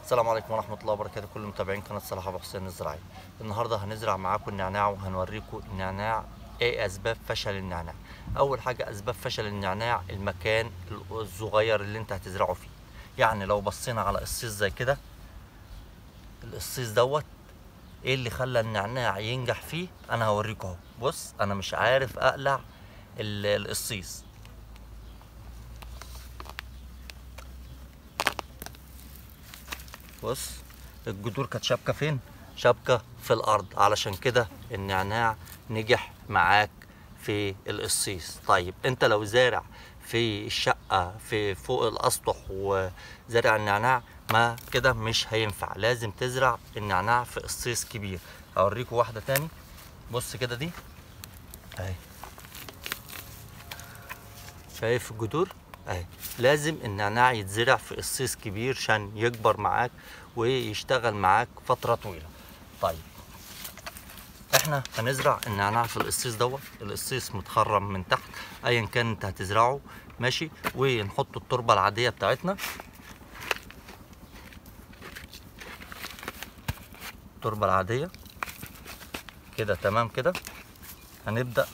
السلام عليكم ورحمة الله وبركاته. كل متابعين قناة صلاح أبو حسين الزراعي. النهاردة هنزرع معاكم النعناع وهنوريكم النعناع ايه أسباب فشل النعناع. أول حاجة أسباب فشل النعناع المكان الصغير اللي انت هتزرعه فيه. يعني لو بصينا على قصيص زي كده، القصيص دوت ايه اللي خلى النعناع ينجح فيه؟ أنا هوريكم اهو. بص، أنا مش عارف أقلع القصيص. بص، الجذور كانت شابكه فين؟ شابكه في الارض، علشان كده النعناع نجح معاك في القصيص. طيب انت لو زارع في الشقه في فوق الاسطح وزارع النعناع، ما كده مش هينفع، لازم تزرع النعناع في قصيص كبير. هوريكم واحده تاني. بص كده، دي اهي، شايف الجذور اهي. لازم النعناع يتزرع في قصيص كبير عشان يكبر معاك ويشتغل معاك فترة طويلة. طيب احنا هنزرع النعناع في القصيص دوت. القصيص متخرم من تحت ايا كان انت هتزرعه، ماشي. ونحط التربة العادية بتاعتنا، التربة العادية كده، تمام كده. هنبدأ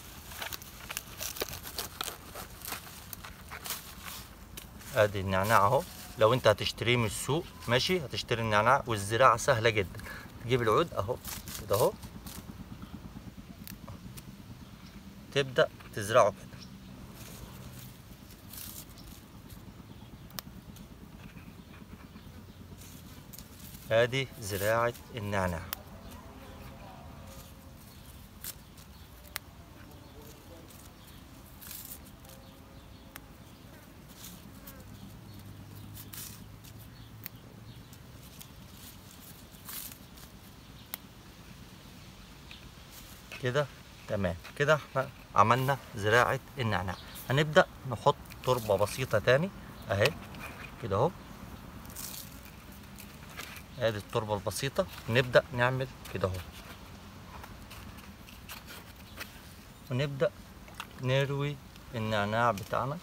ادي النعناع اهو. لو انت هتشتريه من السوق، ماشي، هتشتري النعناع والزراعه سهله جدا. تجيب العود اهو كده اهو، تبدا تزرعه كده. ادي زراعه النعناع. كده تمام كده، احنا عملنا زراعه النعناع. هنبدا نحط تربه بسيطه تاني اهي كده اهو. ادي التربه البسيطه، نبدا نعمل كده اهو، ونبدا نروي النعناع بتاعنا.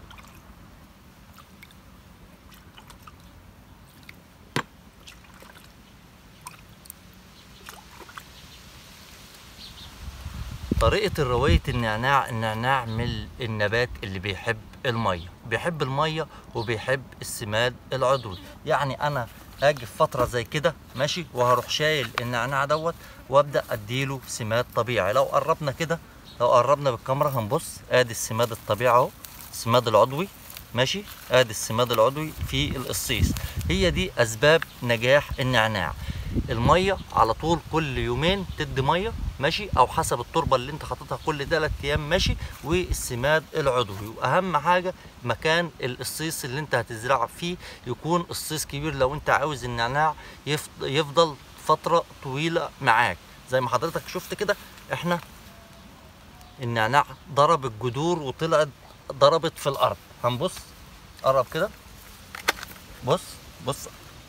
طريقة رواية النعناع من النبات اللي بيحب المية وبيحب السماد العضوي. يعني أنا هاجي في فترة زي كده، ماشي، وهروح شايل النعناع دوت وأبدأ أديله سماد طبيعي. لو قربنا كده، لو قربنا بالكاميرا هنبص، آدي السماد الطبيعي أهو، السماد العضوي، ماشي. آدي السماد العضوي في القصيص. هي دي أسباب نجاح النعناع. الميه على طول، كل يومين تدي ميه، ماشي، او حسب التربه اللي انت حاططها كل 3 ايام، ماشي. والسماد العضوي، واهم حاجه مكان القصيص اللي انت هتزرع فيه يكون قصيص كبير لو انت عاوز النعناع يفضل فتره طويله معاك. زي ما حضرتك شفت كده، احنا النعناع ضرب الجذور وطلعت ضربت في الارض. هنبص، قرب كده، بص بص،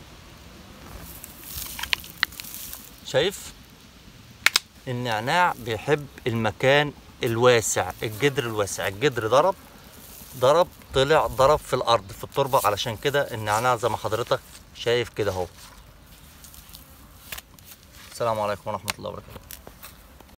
شايف؟ النعناع بيحب المكان الواسع، الجدر الواسع. الجدر ضرب طلع ضرب في الارض في التربه، علشان كده النعناع زي ما حضرتك شايف كده اهو. السلام عليكم ورحمه الله وبركاته.